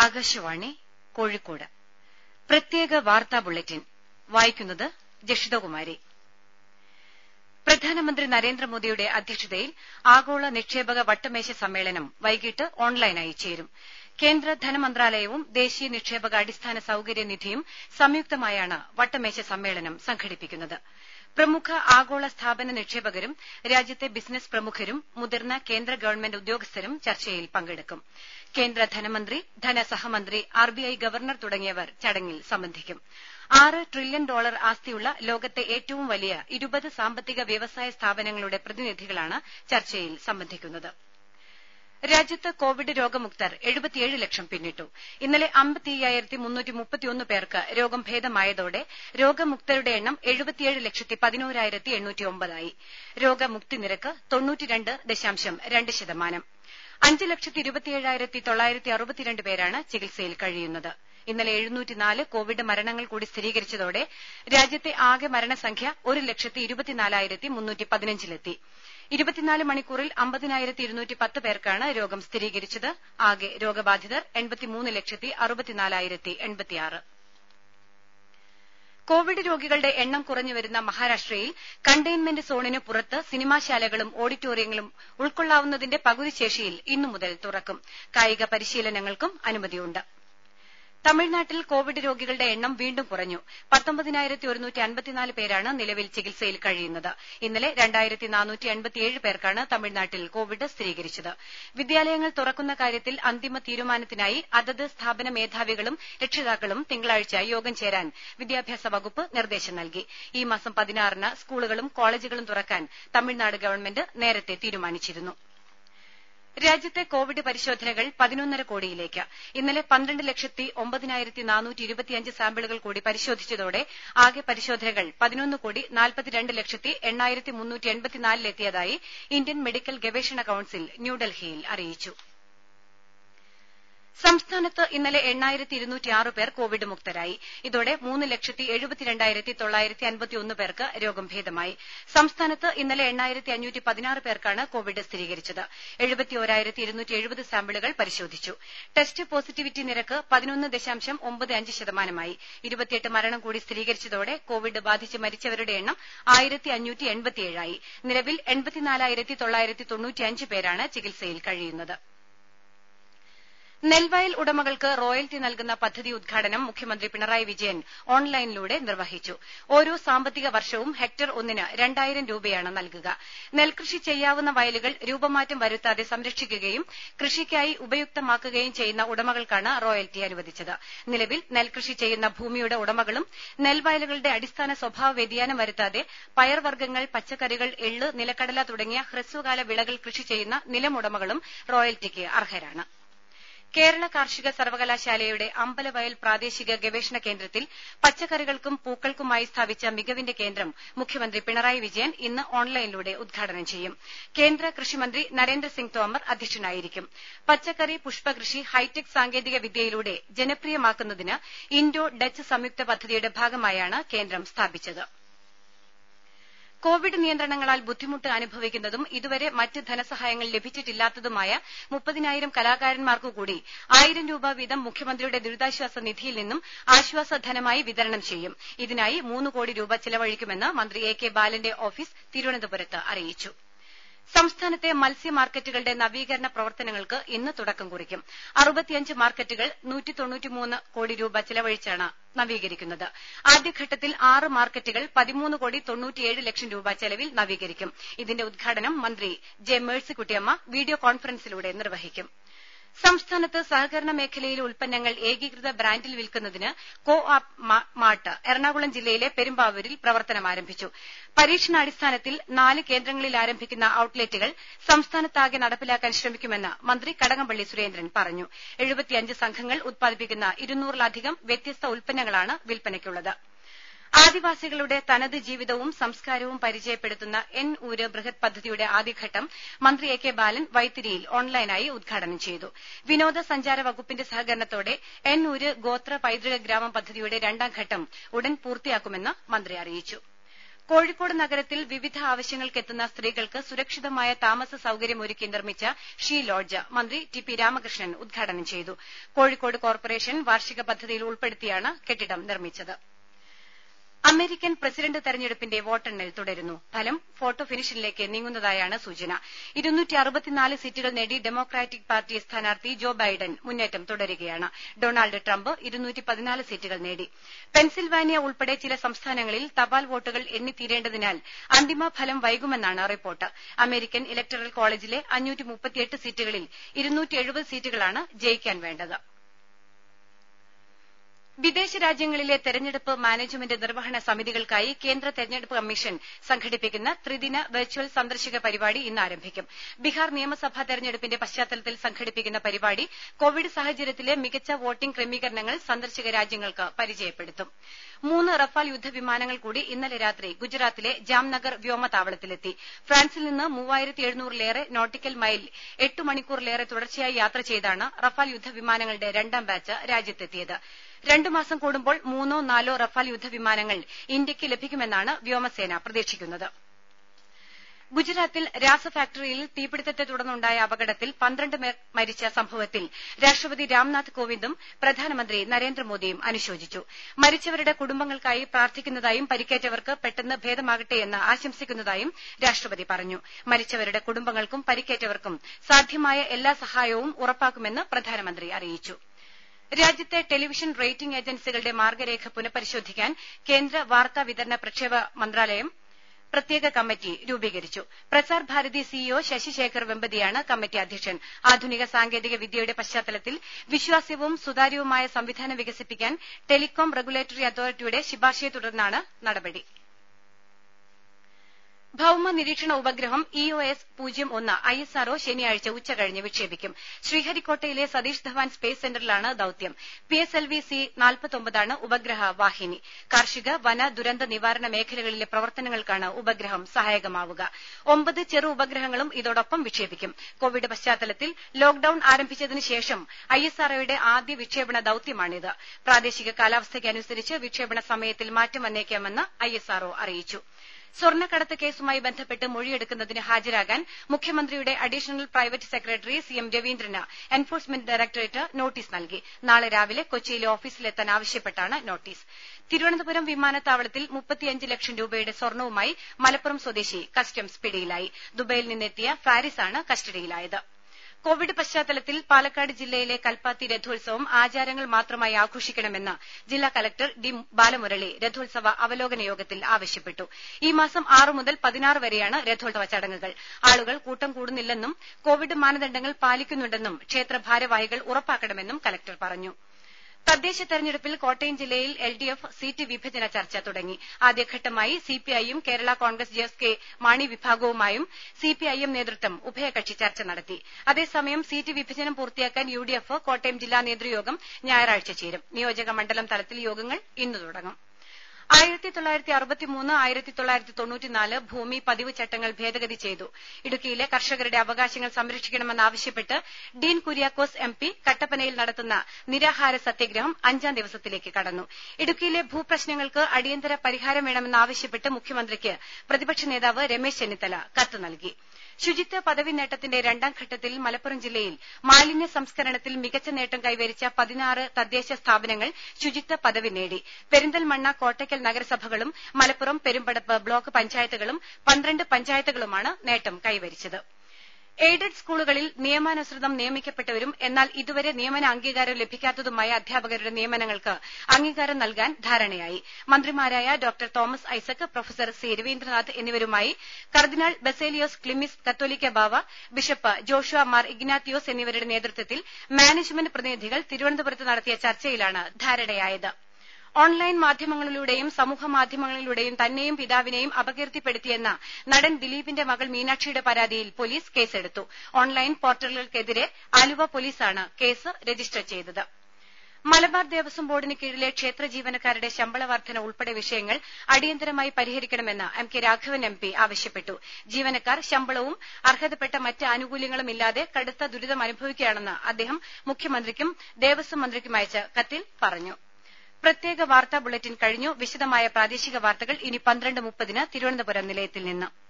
ആകാശവാണി കോഴിക്കോട് പ്രത്യേക വാർത്താ ബുള്ളറ്റിൻ വായിക്കുന്നത് ജഷിതകുമാരി. പ്രധാനമന്ത്രി നരേന്ദ്രമോദിയുടെ അധ്യക്ഷതയിൽ ആഗോള നിക്ഷേപക വട്ടമേശ സമ്മേളനം വൈകിട്ട് ഓൺലൈനായി ചേരും. കേന്ദ്ര ധനമന്ത്രാലയവും ദേശീയ നിക്ഷേപക അടിസ്ഥാന സൌകര്യ നിധിയും സംയുക്തമായാണ് വട്ടമേശ സമ്മേളനം സംഘടിപ്പിക്കുന്നത്. പ്രമുഖ ആഗോള സ്ഥാപന നിക്ഷേപകരും രാജ്യത്തെ ബിസിനസ് പ്രമുഖരും മുതിർന്ന കേന്ദ്ര ഗവൺമെന്റ് ഉദ്യോഗസ്ഥരും ചർച്ചയിൽ പങ്കെടുക്കും. കേന്ദ്ര ധനമന്ത്രി, ധനസഹമന്ത്രി, RBI ഗവർണർ തുടങ്ങിയവർ ചടങ്ങിൽ സംബന്ധിക്കും. $6 ട്രില്യൺ ആസ്തിയുള്ള ലോകത്തെ ഏറ്റവും വലിയ 20 സാമ്പത്തിക വ്യവസായ സ്ഥാപനങ്ങളുടെ പ്രതിനിധികളാണ് ചർച്ചയിൽ സംബന്ധിക്കുന്നത്. രാജ്യത്ത് കോവിഡ് രോഗമുക്തർ 77 ലക്ഷം പിന്നിട്ടു. ഇന്നലെ 55,331 പേർക്ക് രോഗം ഭേദമായതോടെ രോഗമുക്തരുടെ എണ്ണം 77,11,809 ആയി. രോഗമുക്തി നിരക്ക് 92.2%. 5,27,962 പേരാണ് ചികിത്സയിൽ കഴിയുന്നത്. ഇന്നലെ 704 കോവിഡ് മരണങ്ങൾ കൂടി സ്ഥിരീകരിച്ചതോടെ രാജ്യത്തെ ആകെ മരണസംഖ്യ 1,24,315-ലെത്തി. 24 മണിക്കൂറിൽ 50,210 പേർക്കാണ് രോഗം സ്ഥിരീകരിച്ചത്. ആകെ രോഗബാധിതർ 83,64,086. കോവിഡ് രോഗികളുടെ എണ്ണം കുറഞ്ഞുവരുന്ന മഹാരാഷ്ട്രയിൽ കണ്ടെയ്ൻമെന്റ് സോണിന് പുറത്ത് സിനിമാശാലകളും ഓഡിറ്റോറിയങ്ങളും ഉൾക്കൊള്ളാവുന്നതിന്റെ പകുതി ശേഷിയിൽ ഇന്നു മുതൽ തുറക്കും. കായിക പരിശീലനങ്ങൾക്കും അനുമതിയുണ്ട്. തമിഴ്നാട്ടിൽ കോവിഡ് രോഗികളുടെ എണ്ണം വീണ്ടും കുറഞ്ഞു. 19,154 പേരാണ് നിലവിൽ ചികിത്സയിൽ കഴിയുന്നത്. ഇന്നലെ 2,487 പേർക്കാണ് തമിഴ്നാട്ടിൽ കോവിഡ് സ്ഥിരീകരിച്ചത്. വിദ്യാലയങ്ങൾ തുറക്കുന്ന കാര്യത്തിൽ അന്തിമ തീരുമാനത്തിനായി അതത് സ്ഥാപന മേധാവികളും രക്ഷിതാക്കളും തിങ്കളാഴ്ച യോഗം ചേരാൻ വിദ്യാഭ്യാസ വകുപ്പ് നിർദ്ദേശം നൽകി. ഈ മാസം 16-ന് സ്കൂളുകളും കോളേജുകളും തുറക്കാൻ തമിഴ്നാട് ഗവൺമെന്റ് നേരത്തെ തീരുമാനിച്ചിരുന്നു. രാജ്യത്തെ കോവിഡ് പരിശോധനകൾ 11.5 കോടിയിലേക്ക്. ഇന്നലെ 12,09,425 സാമ്പിളുകൾ കൂടി പരിശോധിച്ചതോടെ ആകെ പരിശോധനകൾ 11,42,8,384-ലെത്തിയതായി ഇന്ത്യൻ മെഡിക്കൽ ഗവേഷണ കൌൺസിൽ ന്യൂഡൽഹിയിൽ അറിയിച്ചു. സംസ്ഥാനത്ത് ഇന്നലെ 8,206 പേർ കോവിഡ് മുക്തരായി. ഇതോടെ 3,72,951 പേർക്ക് രോഗം ഭേദമായി. സംസ്ഥാനത്ത് ഇന്നലെ 8,516 പേർക്കാണ് കോവിഡ് സ്ഥിരീകരിച്ചത്. 71,270 സാമ്പിളുകൾ പരിശോധിച്ചു. ടെസ്റ്റ് പോസിറ്റിവിറ്റി നിരക്ക് 11.95%. 28 മരണം കൂടി സ്ഥിരീകരിച്ചതോടെ കോവിഡ് ബാധിച്ച് മരിച്ചവരുടെ എണ്ണം 1,587 ആയി. നിലവിൽ 84,995 പേരാണ് ചികിത്സയിൽ കഴിയുന്നത്. നെൽവയൽ ഉടമകൾക്ക് റോയൽറ്റി നൽകുന്ന പദ്ധതി ഉദ്ഘാടനം മുഖ്യമന്ത്രി പിണറായി വിജയൻ ഓൺലൈനിലൂടെ നിർവഹിച്ചു. ഓരോ സാമ്പത്തിക വർഷവും ഹെക്ടർ ഒന്നിന് 2,000 രൂപയാണ് നൽകുക. നെൽകൃഷി ചെയ്യാവുന്ന വയലുകൾ രൂപമാറ്റം വരുത്താതെ സംരക്ഷിക്കുകയും കൃഷിക്കായി ഉപയുക്തമാക്കുകയും ചെയ്യുന്ന ഉടമകൾക്കാണ് റോയൽറ്റി അനുവദിച്ചത്. നിലവിൽ നെൽകൃഷി ചെയ്യുന്ന ഭൂമിയുടെ ഉടമകളും നെൽവയലുകളുടെ അടിസ്ഥാന സ്വഭാവ വ്യതിയാനം വരുത്താതെ പയർവർഗ്ഗങ്ങൾ, പച്ചക്കറികൾ, എള്ള്, നിലക്കടല തുടങ്ങിയ ഹ്രസ്വകാല വിളകൾ കൃഷി ചെയ്യുന്ന നിലമുടമകളും റോയൽറ്റിക്ക് അർഹരാണ്. കേരള കാർഷിക സർവകലാശാലയുടെ അമ്പലവയൽ പ്രാദേശിക ഗവേഷണ കേന്ദ്രത്തിൽ പച്ചക്കറികൾക്കും പൂക്കൾക്കുമായി സ്ഥാപിച്ച മികവിന്റെ കേന്ദ്രം മുഖ്യമന്ത്രി പിണറായി വിജയൻ ഇന്ന് ഓൺലൈനിലൂടെ ഉദ്ഘാടനം ചെയ്യും. കേന്ദ്ര കൃഷിമന്ത്രി നരേന്ദ്രസിംഗ് തോമർ അധ്യക്ഷനായിരിക്കും. പച്ചക്കറി പുഷ്പകൃഷി ഹൈടെക് സാങ്കേതിക വിദ്യയിലൂടെ ജനപ്രിയമാക്കുന്നതിന് ഇൻഡോ ഡച്ച് സംയുക്ത പദ്ധതിയുടെ ഭാഗമായാണ് കേന്ദ്രം സ്ഥാപിച്ചത്. കോവിഡ് നിയന്ത്രണങ്ങളാൽ ബുദ്ധിമുട്ട് അനുഭവിക്കുന്നതും ഇതുവരെ മറ്റ് ധനസഹായങ്ങൾ ലഭിച്ചിട്ടില്ലാത്തതുമായ 30,000 കലാകാരന്മാർക്കുകൂടി 1,000 രൂപ വീതം മുഖ്യമന്ത്രിയുടെ ദുരിതാശ്വാസ നിധിയിൽ നിന്നും ആശ്വാസധനമായി വിതരണം ചെയ്യും. ഇതിനായി 3 കോടി രൂപ ചിലവഴിക്കുമെന്ന് മന്ത്രി AK ബാലന്റെ ഓഫീസ് തിരുവനന്തപുരത്ത് അറിയിച്ചു. സംസ്ഥാനത്തെ മത്സ്യ മാർക്കറ്റുകളുടെ നവീകരണ പ്രവർത്തനങ്ങൾക്ക് ഇന്ന് തുടക്കം കുറിക്കും. 65 മാർക്കറ്റുകൾ 193 കോടി രൂപ ചിലവഴിച്ചാണ് നവീകരിക്കുന്നത്. ആദ്യഘട്ടത്തിൽ 6 മാർക്കറ്റുകൾ 13,97 ലക്ഷം രൂപ ചെലവിൽ നവീകരിക്കും. ഇതിന്റെ ഉദ്ഘാടനം മന്ത്രി ജെ മേഴ്സിക്കുട്ടിയമ്മ വീഡിയോ കോൺഫറൻസിലൂടെ നിർവഹിക്കും. സംസ്ഥാനത്ത് സഹകരണ മേഖലയിലെ ഉൽപ്പന്നങ്ങൾ ഏകീകൃത ബ്രാൻഡിൽ വിൽക്കുന്നതിന് കോ ആപ്പ് മാർട്ട് എറണാകുളം ജില്ലയിലെ പെരുമ്പാവൂരിൽ പ്രവർത്തനം ആരംഭിച്ചു. പരീക്ഷണാടിസ്ഥാനത്തിൽ 4 കേന്ദ്രങ്ങളിൽ ആരംഭിക്കുന്ന ഔട്ട്ലെറ്റുകൾ സംസ്ഥാനത്താകെ നടപ്പിലാക്കാൻ ശ്രമിക്കുമെന്ന് മന്ത്രി കടകംപള്ളി സുരേന്ദ്രൻ പറഞ്ഞു. 75 സംഘങ്ങൾ ഉത്പാദിപ്പിക്കുന്ന 200-ലധികം വ്യത്യസ്ത ഉൽപ്പന്നങ്ങളാണ് വിൽപ്പനയ്ക്കുള്ളത്. ആദിവാസികളുടെ തനത് ജീവിതവും സംസ്കാരവും പരിചയപ്പെടുത്തുന്ന എൻ ഊര് ബൃഹത് പദ്ധതിയുടെ ആദ്യഘട്ടം മന്ത്രി AK ബാലൻ വൈത്തിരിയിൽ ഓൺലൈനായി ഉദ്ഘാടനം ചെയ്തു. വിനോദസഞ്ചാര വകുപ്പിന്റെ സഹകരണത്തോടെ എൻ ഊര് ഗോത്ര പൈതൃക ഗ്രാമം പദ്ധതിയുടെ 2ാം ഘട്ടം ഉടൻ പൂർത്തിയാക്കുമെന്ന് മന്ത്രി അറിയിച്ചു. കോഴിക്കോട് നഗരത്തിൽ വിവിധ ആവശ്യങ്ങൾക്കെത്തുന്ന സ്ത്രീകൾക്ക് സുരക്ഷിതമായ താമസ സൌകര്യമൊരുക്കി നിർമ്മിച്ച ഷീ ലോഡ്ജ് മന്ത്രി ടി.പി. രാമകൃഷ്ണൻ ഉദ്ഘാടനം ചെയ്തു. കോഴിക്കോട് കോർപ്പറേഷൻ വാർഷിക പദ്ധതിയിൽ ഉൾപ്പെടുത്തിയാണ് കെട്ടിടം നിർമ്മിച്ചത്. അമേരിക്കൻ പ്രസിഡന്റ് തെരഞ്ഞെടുപ്പിന്റെ വോട്ടെണ്ണൽ തുടരുന്നു. ഫലം ഫോട്ടോ ഫിനിഷിലേക്ക് നീങ്ങുന്നതായാണ് സൂചന. 264 സീറ്റുകൾ നേടി ഡെമോക്രാറ്റിക് പാർട്ടി സ്ഥാനാർത്ഥി ജോ ബൈഡൻ മുന്നേറ്റം തുടരുകയാണ്. ഡൊണാൾഡ് ട്രംപ് 214 സീറ്റുകൾ നേടി. പെൻസിൽവാനിയ ഉൾപ്പെടെ ചില സംസ്ഥാനങ്ങളിൽ തപാൽ വോട്ടുകൾ എണ്ണിത്തീരേണ്ടതിനാൽ അന്തിമ ഫലം വൈകുമെന്നാണ് റിപ്പോർട്ട്. അമേരിക്കൻ ഇലക്ടറൽ കോളേജിലെ 538 സീറ്റുകളിൽ 270 സീറ്റുകളാണ് ജയിക്കാൻ വേണ്ടത്. വിദേശ രാജ്യങ്ങളിലെ തെരഞ്ഞെടുപ്പ് മാനേജ്മെന്റ് നിർവഹണ സമിതികൾക്കായി കേന്ദ്ര തെരഞ്ഞെടുപ്പ് കമ്മീഷൻ സംഘടിപ്പിക്കുന്ന ത്രിദിന വെർച്വൽ സന്ദർശക പരിപാടി ഇന്ന് ആരംഭിക്കും. ബീഹാർ നിയമസഭാ തെരഞ്ഞെടുപ്പിന്റെ പശ്ചാത്തലത്തിൽ സംഘടിപ്പിക്കുന്ന പരിപാടി കോവിഡ് സാഹചര്യത്തിലെ മികച്ച വോട്ടിംഗ് ക്രമീകരണങ്ങൾ സന്ദർശക രാജ്യങ്ങൾക്ക് പരിചയപ്പെടുത്തും. 3 റഫാൽ യുദ്ധവിമാനങ്ങൾ കൂടി ഇന്നലെ രാത്രി ഗുജറാത്തിലെ ജാംനഗർ വ്യോമതാവളത്തിലെത്തി. ഫ്രാൻസിൽ നിന്ന് 3700-ലേറെ നോട്ടിക്കൽ മൈൽ 8 മണിക്കൂറിലേറെ തുടർച്ചയായി യാത്ര ചെയ്താണ് റഫാൽ യുദ്ധവിമാനങ്ങളുടെ 2ാം ബാച്ച് രാജ്യത്തെത്തിയത്. 2 മാസം കൂടുമ്പോൾ 3-4 റഫാൽ യുദ്ധവിമാനങ്ങൾ ഇന്ത്യയ്ക്ക് ലഭിക്കുമെന്നാണ് വ്യോമസേന പ്രതീക്ഷിക്കുന്നത്. ഗുജറാത്തിൽ രാസഫാക്ടറിയിൽ തീപിടുത്തത്തെ തുടർന്നുണ്ടായ അപകടത്തിൽ 12 പേർ മരിച്ച സംഭവത്തിൽ രാഷ്ട്രപതി രാംനാഥ് കോവിന്ദും പ്രധാനമന്ത്രി നരേന്ദ്രമോദിയും അനുശോചിച്ചു. മരിച്ചവരുടെ കുടുംബങ്ങൾക്കായി പ്രാർത്ഥിക്കുന്നതായും പരിക്കേറ്റവർക്ക് പെട്ടെന്ന് ഭേദമാകട്ടെയെന്ന് ആശംസിക്കുന്നതായും രാഷ്ട്രപതി പറഞ്ഞു. മരിച്ചവരുടെ കുടുംബങ്ങൾക്കും പരിക്കേറ്റവർക്കും സാധ്യമായ എല്ലാ സഹായവും ഉറപ്പാക്കുമെന്ന് പ്രധാനമന്ത്രി അറിയിച്ചു. രാജ്യത്തെ ടെലിവിഷൻ റേറ്റിംഗ് ഏജൻസികളുടെ മാർഗരേഖ പുനഃപരിശോധിക്കാൻ കേന്ദ്ര വാർത്താ വിതരണ പ്രക്ഷേപ മന്ത്രാലയം പ്രത്യേക കമ്മിറ്റി രൂപീകരിച്ചു. പ്രസാർ ഭാരതി സിഇഒ ശശിശേഖർ വെമ്പതിയാണ് കമ്മിറ്റി അധ്യക്ഷൻ. ആധുനിക സാങ്കേതിക വിദ്യയുടെ പശ്ചാത്തലത്തിൽ വിശ്വാസ്യവും സുതാര്യവുമായ സംവിധാനം വികസിപ്പിക്കാൻ ടെലികോം റെഗുലേറ്ററി അതോറിറ്റിയുടെ ശുപാർശയെ തുടർന്നാണ് നടപടി. ഭൌമ നിരീക്ഷണ ഉപഗ്രഹം EOS-01 ISRO ശനിയാഴ്ച ഉച്ചകഴിഞ്ഞ് വിക്ഷേപിക്കും. ശ്രീഹരിക്കോട്ടയിലെ സതീഷ് ധവാൻ സ്പേസ് സെന്ററിലാണ് ദൌത്യം. PSLV-C-49 ഉപഗ്രഹ വാഹിനി. കാർഷിക, വന, ദുരന്ത നിവാരണ മേഖലകളിലെ പ്രവർത്തനങ്ങൾക്കാണ് ഉപഗ്രഹം സഹായകമാവുക. 9 ചെറു ഉപഗ്രഹങ്ങളും ഇതോടൊപ്പം വിക്ഷേപിക്കും. കോവിഡ് പശ്ചാത്തലത്തിൽ ലോക്ഡൌൺ ആരംഭിച്ചതിന് ശേഷം ISROയുടെ ആദ്യ വിക്ഷേപണ ദൌത്യമാണിത്. പ്രാദേശിക കാലാവസ്ഥയ്ക്കനുസരിച്ച് വിക്ഷേപണ സമയത്തിൽ മാറ്റം വന്നേക്കാമെന്ന് ISRO അറിയിച്ചു. സ്വർണ്ണക്കടത്ത് കേസുമായി ബന്ധപ്പെട്ട് മൊഴിയെടുക്കുന്നതിന് ഹാജരാകാൻ മുഖ്യമന്ത്രിയുടെ അഡീഷണൽ പ്രൈവറ്റ് സെക്രട്ടറി CM രവീന്ദ്രന് എൻഫോഴ്സ്മെന്റ് ഡയറക്ടറേറ്റ് നോട്ടീസ് നൽകി. നാളെ രാവിലെ കൊച്ചിയിലെ ഓഫീസിലെത്താൻ ആവശ്യപ്പെട്ടാണ് നോട്ടീസ്. തിരുവനന്തപുരം വിമാനത്താവളത്തിൽ 35 ലക്ഷം രൂപയുടെ സ്വർണ്ണവുമായി മലപ്പുറം സ്വദേശി കസ്റ്റംസ് പിടിയിലായി. ദുബൈയിൽ നിന്നെത്തിയ ഫാരിസാണ് കസ്റ്റഡിയിലായത്. കോവിഡ് പശ്ചാത്തലത്തിൽ പാലക്കാട് ജില്ലയിലെ കൽപ്പാത്തി രഥോത്സവം ആചാരങ്ങൾ മാത്രമായി ആഘോഷിക്കണമെന്ന് ജില്ലാ കലക്ടർ ഡി ബാലമുരളി രഥോത്സവ അവലോകന യോഗത്തിൽ ആവശ്യപ്പെട്ടു. ഈ മാസം 6 മുതൽ 16 വരെയാണ് രഥോത്സവ ചടങ്ങുകൾ. ആളുകൾ കൂട്ടം കൂടുന്നില്ലെന്നും കോവിഡ് മാനദണ്ഡങ്ങൾ പാലിക്കുന്നുണ്ടെന്നും ക്ഷേത്ര ഭാരവാഹികൾ ഉറപ്പാക്കണമെന്നും കലക്ടർ പറഞ്ഞു. തദ്ദേശ തെരഞ്ഞെടുപ്പിൽ കോട്ടയം ജില്ലയിൽ LDF സീറ്റ് വിഭജന ചർച്ച തുടങ്ങി. ആദ്യഘട്ടമായി CPIയും കേരള കോൺഗ്രസ് ജെ മാണി വിഭാഗവുമായും CPIM നേതൃത്വം ഉഭയകക്ഷി ചർച്ച നടത്തി. അതേസമയം സീറ്റ് വിഭജനം പൂർത്തിയാക്കാൻ UDF കോട്ടയം ജില്ലാ നേതൃയോഗം ഞായറാഴ്ച ചേരും. നിയോജക മണ്ഡലം തലത്തിൽ യോഗങ്ങൾ ഇന്ന് തുടങ്ങും. 1963, 1994 ഭൂമി പതിവ് ചട്ടങ്ങൾ ഭേദഗതി ചെയ്തു. ഇടുക്കിയിലെ കർഷകരുടെ അവകാശങ്ങൾ സംരക്ഷിക്കണമെന്നാവശ്യപ്പെട്ട് ഡീൻ കുര്യാക്കോസ് MP കട്ടപ്പനയിൽ നടത്തുന്ന നിരാഹാര സത്യഗ്രഹം 5ാം ദിവസത്തിലേക്ക് കടന്നു. ഇടുക്കിയിലെ ഭൂപ്രശ്നങ്ങൾക്ക് അടിയന്തര പരിഹാരം വേണമെന്നാവശ്യപ്പെട്ട് മുഖ്യമന്ത്രിക്ക് പ്രതിപക്ഷ നേതാവ് രമേശ് ചെന്നിത്തല കത്ത് നൽകി. ശുചിത്വ പദവി നേട്ടത്തിന്റെ 2ാം ഘട്ടത്തിൽ മലപ്പുറം ജില്ലയിൽ മാലിന്യ സംസ്കരണത്തിൽ മികച്ച നേട്ടം കൈവരിച്ച 16 തദ്ദേശ സ്ഥാപനങ്ങൾ ശുചിത്വ പദവി നേടി. പെരിന്തൽമണ്ണ, കോട്ടയ്ക്കൽ നഗരസഭകളും മലപ്പുറം പെരുമ്പടപ്പ് ബ്ലോക്ക് പഞ്ചായത്തുകളും 12 പഞ്ചായത്തുകളുമാണ് നേട്ടം കൈവരിച്ചത്. എയ്ഡഡ് സ്കൂളുകളിൽ നിയമാനുസൃതം നിയമിക്കപ്പെട്ടവരും എന്നാൽ ഇതുവരെ നിയമന അംഗീകാരം ലഭിക്കാത്തതുമായ അധ്യാപകരുടെ നിയമനങ്ങൾക്ക് അംഗീകാരം നൽകാൻ ധാരണയായി. മന്ത്രിമാരായ doctor Thomas Isaac, professor C Raveendranath എന്നിവരുമായി കർദിനാൾ ബസേലിയോസ് ക്ലിമിസ് കത്തോലിക്ക ബാവ, ബിഷപ്പ് ജോഷുവ മാർ ഇഗ്നാത്തിയോസ് എന്നിവരുടെ നേതൃത്വത്തിൽ മാനേജ്മെന്റ് പ്രതിനിധികൾ തിരുവനന്തപുരത്ത് നടത്തിയ ചർച്ചയിലാണ് ധാരണയായത്. ഓൺലൈൻ മാധ്യമങ്ങളിലൂടെയും സമൂഹ മാധ്യമങ്ങളിലൂടെയും തന്നെയും പിതാവിനെയും അപകീർത്തിപ്പെടുത്തിയെന്ന നടൻ ദിലീപിന്റെ മകൾ മീനാക്ഷിയുടെ പരാതിയിൽ പോലീസ് കേസെടുത്തു. ഓൺലൈൻ പോർട്ടലുകൾക്കെതിരെ ആലുവ പോലീസാണ് കേസ് രജിസ്റ്റർ ചെയ്തത്. മലബാർ ദേവസ്വം ബോർഡിന് കീഴിലെ ക്ഷേത്ര ജീവനക്കാരുടെ ശമ്പള വർധന ഉൾപ്പെടെ വിഷയങ്ങൾ അടിയന്തരമായി പരിഹരിക്കണമെന്ന് MK രാഘവൻ MP ആവശ്യപ്പെട്ടു. ജീവനക്കാർ ശമ്പളവും അർഹതപ്പെട്ട മറ്റ് ആനുകൂല്യങ്ങളും ഇല്ലാതെ കടുത്ത ദുരിതം അനുഭവിക്കുകയാണെന്ന് അദ്ദേഹം മുഖ്യമന്ത്രിക്കും ദേവസ്വം മന്ത്രിക്കും അയച്ച കത്തിൽ പറഞ്ഞു. പ്രത്യേക വാർത്താ ബുള്ളറ്റിൻ കഴിഞ്ഞു. വിശദമായ പ്രാദേശിക വാർത്തകൾ ഇനി 12:30 തിരുവനന്തപുരം നിലയത്തിൽ നിന്ന്.